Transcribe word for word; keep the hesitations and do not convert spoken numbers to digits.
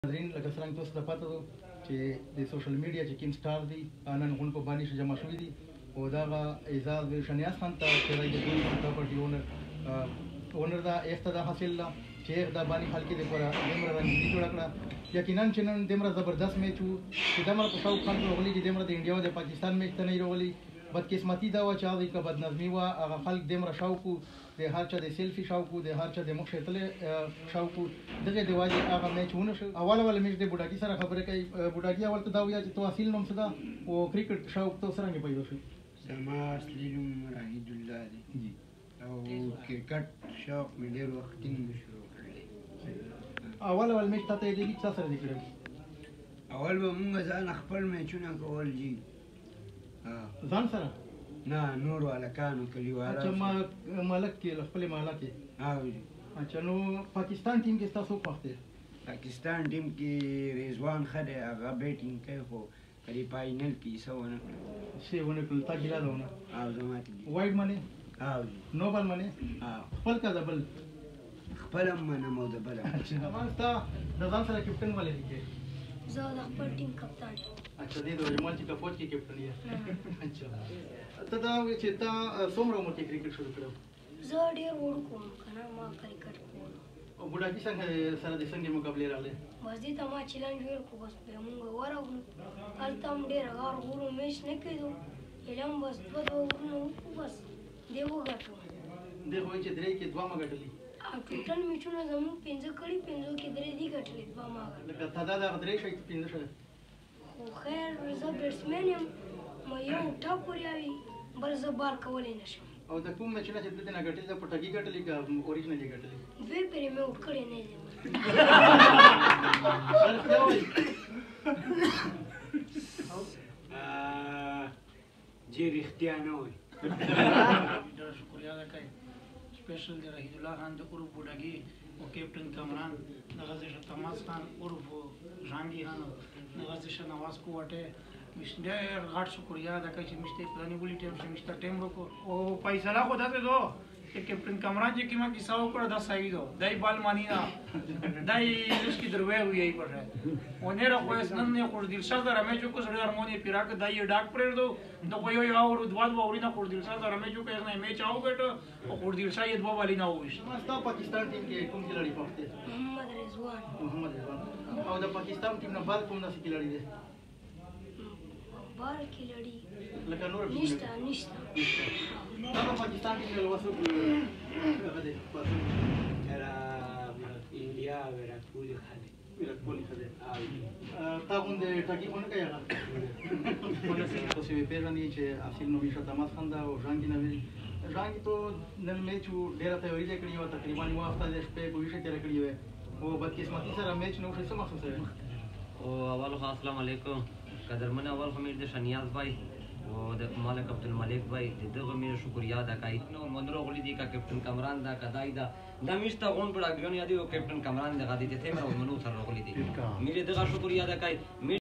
ناظرین لکه څرنګه تاسو ته پته ده چې د سوشل میډیا چې کوم سټار دی نن غونډه په باندې جمع شوي دي او دغه اعزاز شنیاز خان ته چې د دوی پراپرټي اونر اونر دا ایسته دا حاصل ده چې دا باندې خلک د پوره دمر رنګي جوړ کړه یقینا چې نن دمر زبردست میچ وو چې دمر په شاو خان راغلي چې دمر د انډیا او د پاکستان میچ ته نه راغلي بدقسمتي دا و چې هغه که بدنظمي وه هغه خلک دمره شاوکو د هر چا د سیلفي شاوکو د هر چا د مخ شیتلې شاوکو دغه د وجې هغه میچ ونه شو اول اول میچ د بوډاګي سره خبرې کوي بوډاګي اول ته دا ویل چې تو اصیل نوم څه ده او کرکټ شوق تو څرنګه پیدا شو زما اصلي نوم راهید الله دی او کرکټ شوق مې ډېر وخت کې شروع کړی اول اول میچ ته د لیګ سره دی کړی اول به مونږ ځان خپل میچونه کول جی ځان سره نه نورو هلکانو کلیوالو اچھا ما ملک کې خپل محله کې او جی اچھا نو پاکستان ټیم کې تاسو خوښ دی پاکستان ټیم کې رضوان ښه دی هغه بیټینګ کوي خو کلي فاینل کې څه ونه کړل څه ونه کړل تا ګیله ده ونه او زما ته وایډ منې او جی نو بل منې او خپل که د بل خپل هم منم او د بل هم اچھا ما ستا د ځان سره کپټن ولې لیکې زه د خپل ټیم کپتان اچھا دې د جمال چې کا فوج کې کپټن یې اچھا ته دا وایې چې تا څومره عمر کې کرکټ شروع کړو زه ډېر وړوکی وم که نه ما کرکټ کولو او بوډاګي څنګه سره د څنګه مقابلې راغلې بس دې ته ما چلنج ویل کړو بس بیا مونږ ورغلو هلته هم ډېر غار غورو میچ نه کېدو ایله هم بس دوه دوه ورونه وکړو بس دې وګټو دې خو چې درې کې دوه ما ګټلې او ټوټل میچونه زموږ پنځه کړي پنځو کې درې دي ګټلې دوه ما لکه تا دا دغه درې شی پنځه شی خو خیر زه بیټسمین یم ما یو ټاپ وریاوي بل زه بار کولی نه شم او د کوم میچونه چې دلته نه ګټلې دا پټګي ګټلې که اوریجنلي ګټلې دوی پرې مې اوټ کړی نه دی جی رښتیا نه وایي ډېره شکریه ادا کوي سپیشل د رحید الله خان د عرف بوډاګي او کیپټن کامران دغه شه تماس خان عرف ژانګي خان دغه شه نواز کوټه مش ډېر غټ شکریه ادا کوي چې مشته پلانې ولې ټیم چې مشته ټیم وکړو او فیصله خو داسې دو چې کیپټن کامران چې کیما کیسه وکړه دا صحیح دو دای بال مانی نه دای لشکې دروي وي ای پر او نه راخو نن نه خور دل شاه در مې جو کو سره هارمونی پیراک دای ډاک پرې دو د خو یو یو ور دوال ووري نه خور دل شاه در مې جو کې نه مې چاو ګټو او خور دل شاه یې دوه والی نه وښ ستا پاکستان ټیم کې کوم کھلاڑی پخته محمد رضوان محمد رضوان او د پاکستان ټیم نه بعد کوم ناسي کھلاڑی دی بار کې لړی لکه نور نشته نشته دا په پاکستان کې له وسو هغه دی را انډیا ویرات کوهلی خاله ویرات کوهلی خاله تا غونډه ټاکی ونه کوي هغه ونه سي تاسو یې پیژنئ چې اصل نو میشه تماس خان دا او ژانګي نه ویل ژانګي ته نن میچ ډیره تیاری کړی و تقریبا یو هفته د شپې په ویشه تیر کړی و او بدقسمتي سره میچ نو څه محسوس ہے او اول خو السلام علیکم قدرمن اول خو میر د شنیاز بھائی او د مالک عبدالملک بھائی دغه میر شکریہ ادا کوي نو منرو غلی دی کا کیپټن کامران دا کدای دا د میستا غون بڑا ګیون یادی او کیپټن کامران دغه دي ته مې منو سره غلی دی میر دغه شکریہ ادا کوي